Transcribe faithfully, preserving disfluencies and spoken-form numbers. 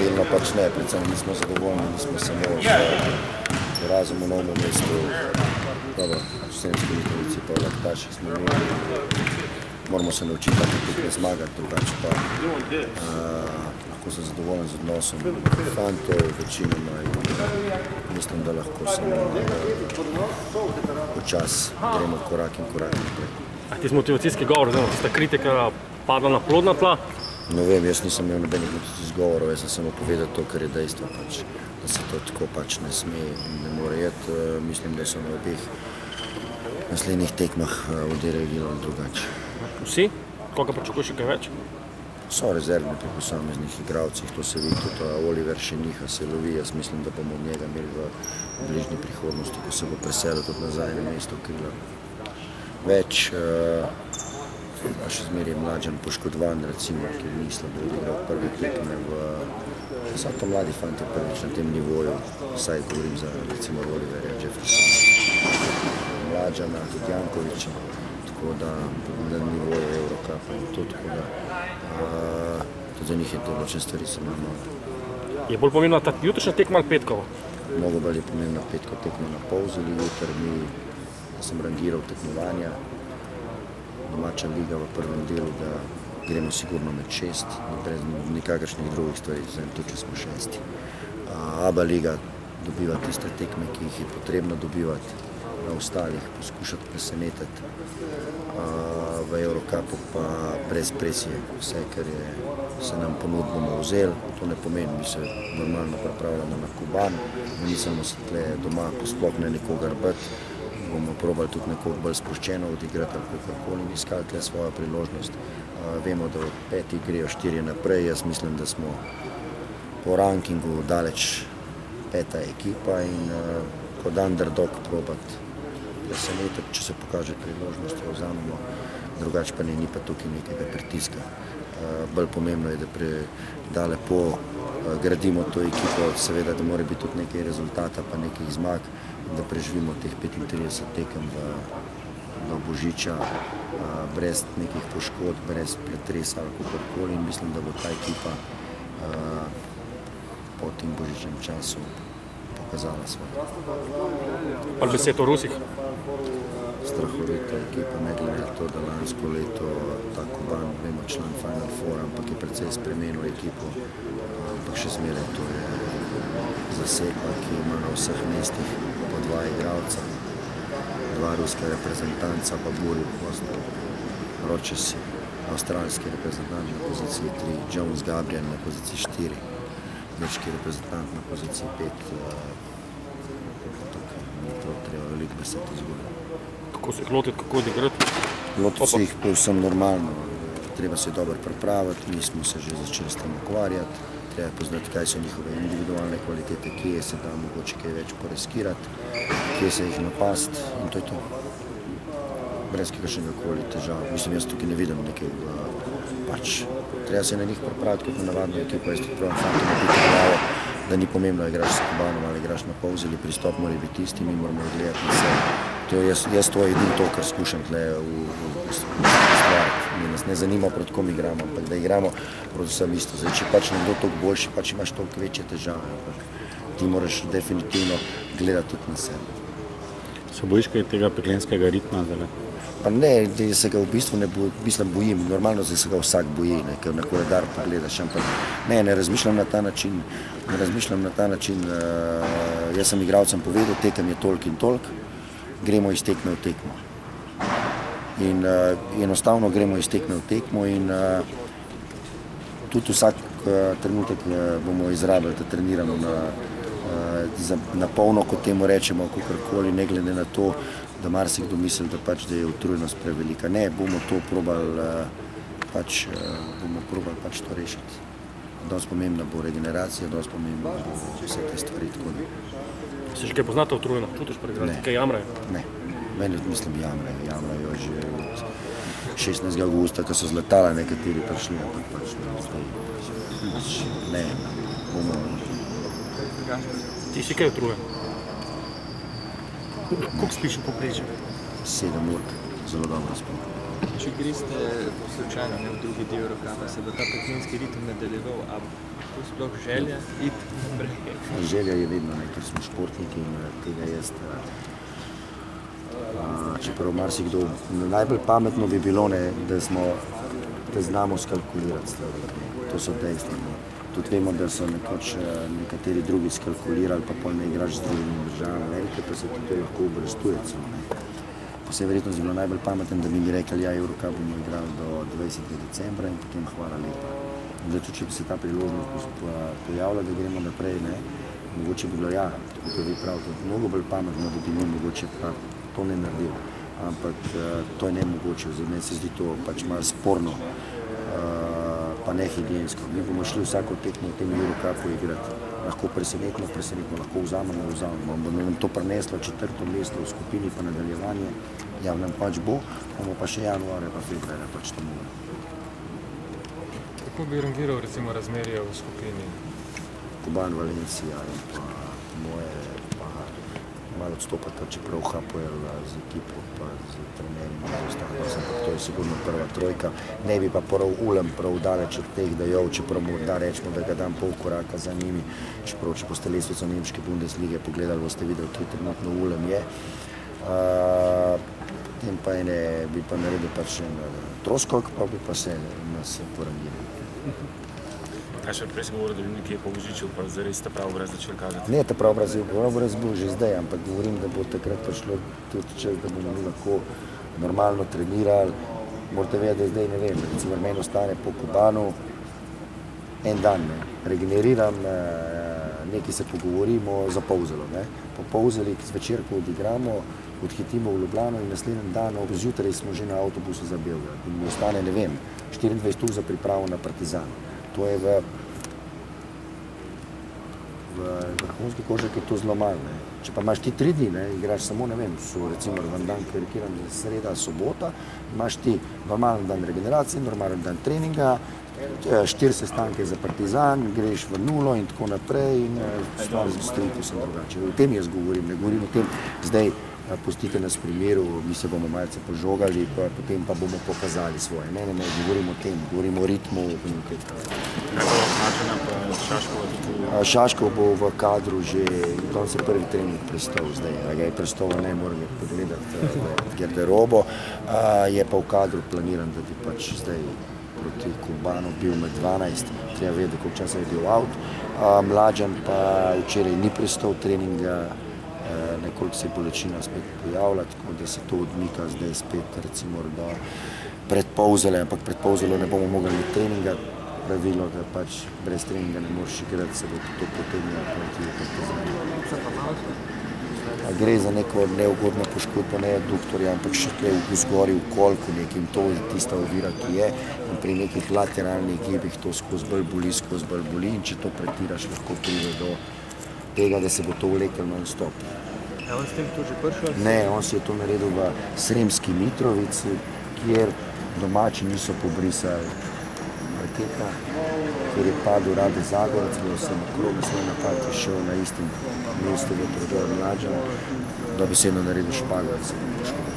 delno pač ne, predvsem nismo zadovoljni, nismo samo v razum v novem mestu, dobro, v Sremski Mitrovici pa v Laktaših smo imeli, moramo se naučiti tako tukaj zmagati, drugače pa lahko sem zadovoljen z odnosom fantov, večinoma in mislim, da lahko samo počas gremo korak in korak naprej. A ti motivacijski govor, oziroma tista kritika padla na plodna tla? Ne vem, jaz nisem imel nobenih motivacijskih govorov, jaz sem samo povedal to, kar je dejstvo, pač, da se to tako pač ne sme in ne more jeti. Mislim, da so na obeh naslednjih tekmah odreagirali drugače. Vsi? Koga pričakuješ kaj več? So rezervni pri posameznih igralcih, to se vidi tudi Oliver še niha se lovi, jaz mislim, da bomo od njega imeli v bližnji prihodnosti, ko se bo preselil tudi nazaj na mesto krila. Več, pa še zmeraj je Mlađan poškodovan, recimo, ki ni slabo odigral prve tekme v... So to mladi fanti prvič na tem nivoju, vsaj govorim za recimo Oliverja, Jeffersona, Mlađana, tudi Jankovića, tako da na nivoju Eurokapa in to, tako da tudi za njih je določene stvari so normalne. Je bolj pomembna ta jutrišnja tekma ali petkova? Mnogo bolj je pomembna petkova tekma na Polzeli, jutri mi sem rangiral tekmovanja, domača liga v prvem delu, da gremo sigurno med šest, brez nikakršnih drugih stvari, zdaj tudi če smo šesti. Aba liga dobiva tiste tekme, ki jih je potrebno dobivati, na ostalih poskušati presenetiti. V Eurocupu pa brez presije, vse, kar se nam ponudi, bomo vzeli. To ne pomeni, mi se normalno pripravljamo na Kuban, nismo se tle doma sploh ne nikogar biti. Bomo probali tudi nekoliko bolj sproščeno odigrati ali kakorkoli in iskali tle svojo priložnost. Vemo, da od petih grejo štirje naprej, jaz mislim, da smo po rankingu daleč peta ekipa in kot underdog probati presenetiti, če se pokaže priložnost, jo vzamemo, drugače pa ne, ni pa tukaj nekega pritiska. Bolj pomembno je, da da lepo gradimo to ekipo, seveda, da mora biti tudi nekaj rezultata pa nekih zmag, da preživimo teh petintrideset tekem do Božiča brez nekih poškodb, brez pretresa ali kakorkoli in mislim, da bo ta ekipa po tem božičnem času pokazala svoje. Pa besed o Rusih? Strahovita ekipa, ne glede na to, da lansko leto ta Kuban, vemo, član Final Four, ampak je precej spremenil ekipo, ampak še zmeraj to je zasedba, ki ima na vseh mestih po dva igralca, dva ruska reprezentanca, pa Buri, Ročesi, avstralski reprezentant na poziciji tri, Jones Gabriel na poziciji štiri, grški reprezentant na poziciji pet. Tukaj ni to treba veliko besed izgubiti. Kako se jih lotiti, kako odigrati? Lotiti se jih povsem normalno, treba se dobro pripraviti, mi smo se že začeli s tem ukvarjati, treba poznati, kaj so njihove individualne kvalitete, kje se da mogoče kaj več poreskirati, kje se jih napasti in to je to. Brez kakršnega koli težav. Mislim, jaz tukaj ne vidim nekaj, pač, treba se na njih pripraviti kot na navadno ekipo, jaz tudi pravim fantom napiti glavo, da ni pomembno, igraš s Kubanom ali igraš na Polzeli, pristop mora biti isti, mi moramo gledati na sebe. To je, jaz to je edino to, kar skušam tle ustvariti. Mi nas ne zanima, proti kom igramo, ampak da igramo proti vsem isto. Zdaj, če pač nekdo toliko boljši, pač imaš toliko večje težave. Ti moraš definitivno gledati tudi na sebe. Se bojiš kaj tega peklenskega ritma zdaj? Pa ne, da se ga v bistvu ne bojim. Normalno se ga vsak boji, ker na koledar pogledaš, ampak ne, ne razmišljam na ta način. Ne razmišljam na ta način. Jaz sem igralcem povedal, tekem je toliko in toliko, gremo iz tekme v tekmo. In enostavno gremo iz tekme v tekmo in tudi vsak trenutek bomo izrabili, da treniramo na polno, kot temu rečemo, kakorkoli, ne glede na to, da marsikdo misli, da pač da je utrujenost prevelika. Ne, bomo to probali pač bomo probali pač to rešiti. Dosti pomembna bo regeneracija, dosti pomembna bo vse te stvari, tako da. Si že kaj poznate utrujeno? Čutiš pri igralci? Kaj jamrajo? Ne, meni mislim jamrajo, jamrajo že od šestnajstega avgusta, ko so z letala nekateri prišli, ampak pač ne, bomo. Ti si kaj utrujen? Koliko spiš v povprečju? Sedem ur, zelo dobro spim. Če greste slučajno v drugi del Eurocapa, se bo ta peklenski ritem nadaljeval, a tu sploh želja iti naprej? Želja je vedno, ne, ker smo športniki in tega jaz. A, čeprav marsikdo, najbolj pametno bi bilo, ne, da, smo, da znamo skalkulirati stvari. To so dejstva. Ne. Tudi vemo, da so nekoč nekateri drugi skalkulirali, pa pol ne igraš z drugimi državami Amerike, pa se tudi lahko obrestuje celo. Po vsej verjetnosti bi bilo najbolj pametno, da bi mi rekli, ja, Eurocup bomo igrali do dvajsetega decembra in potem hvala lepa. Zdaj, tudi, če bi se ta priložnost pojavila, da gremo naprej, ne, mogoče bi bilo, ja, tako kot vi pravite, mnogo bolj pametno, da bi mi mogoče pa to ne naredil. Ampak to je nemogoče, zdaj meni se zdi to pač malo sporno, pa ne higiensko. Mi bomo šli vsako tekmo v tem Eurocupu igrati. Lahko presenetno, presenetno, lahko vzamemo, vzamemo. Bomo nam to prineslo četrto mesto v skupini, pa nadaljevanje. Ja, nam pač bo, bomo pa še januarja, pa februarja pač to mogli. Kako bi rangiral recimo razmerje v skupini? Kuban, Valencija in pa moje, pa malo odstopata, čeprav Hapoel z ekipo, pa z trenerjem, ampak to je sigurno prva trojka. Ne bi pa prav Ulem prav daleč od teh dajov, čeprav morda rečemo, da ga dam pol koraka za njimi, čeprav če boste lestvico nemške Bundeslige pogledali, boste videli, kje trenutno Ulem je. Potem pa ene bi pa naredil pač en troskok, pa bi pa se nas porangiral. Kaj še prej si govoril, da bi nekje po Božiču, pa zares ta prav obraz začel kazati? Ne, ta prav obraz je obraz bil že zdaj, ampak govorim, da bo takrat prišlo tudi čas, da bomo mi lahko normalno trenirali. Morate vedeti, da zdaj ne vem, recimo meni ostane po Kubanu en dan, ne. Regeneriram, nekaj se pogovorimo za Polzelo, ne. Po Polzeli zvečer, ko odigramo, odhitimo v Ljubljano in naslednji dan ob zjutraj smo že na avtobusu za Beograd. In mi ostane, ne vem, štiriindvajset ur za pripravo na Partizan. To je v, v vrhunski košarki to zelo malo. Ne. Če pa imaš ti tri dni, ne, igraš samo, ne vem, so recimo van dan, karikiram, sreda, sobota, imaš ti normalen dan regeneracije, normalen dan treninga, štiri sestanke za Partizan, greš v nulo in tako naprej in stvar stoji povsem drugače. O tem jaz govorim, ne govorim o tem zdaj, pustite nas v primeru, mi se bomo malce požogali, pa potem pa bomo pokazali svoje. Ne, ne, ne, govorim o tem, govorim o ritmu. Kaj bo Mačena pa Šaškova tudi? Šaškov bo v kadru že, on se prvi trening prestal zdaj, a ga je prestal, ne moram je pogledati v garderobo, je pa v kadru planiran, da bi pač zdaj proti Kubanu bil med dvanajst, treba vedeti, koliko časa je bil out. Mlađan pa včeraj ni prestal treninga, nekoliko se je bolečina spet pojavila, tako da se to odmika zdaj spet recimo do pred Polzele, ampak pred Polzelo ne bomo mogli imeti treninga, pravilo, da pač brez treninga ne moreš igrati, se bo to potegnilo proti Partizanu. Gre za neko neugodno poškodbo, ne adduktorja, ampak še tukaj v zgori v kolku nekim, to je tista ovira, ki je, in pri nekih lateralnih gibih to skozi bolj boli, skozi bolj boli in če to pretiraš, lahko pride do tega, da se bo to vlekel non-stop. Je on s tem to že prišel? Ne, on si je to naredil v Sremski Mitrovici, kjer domači niso pobrisali parketa, kjer je padel Rade Zagorec, bilo se na krog, naslednji napad je šel na istem mestu v predor Mlađana, da bi se naredil špagat.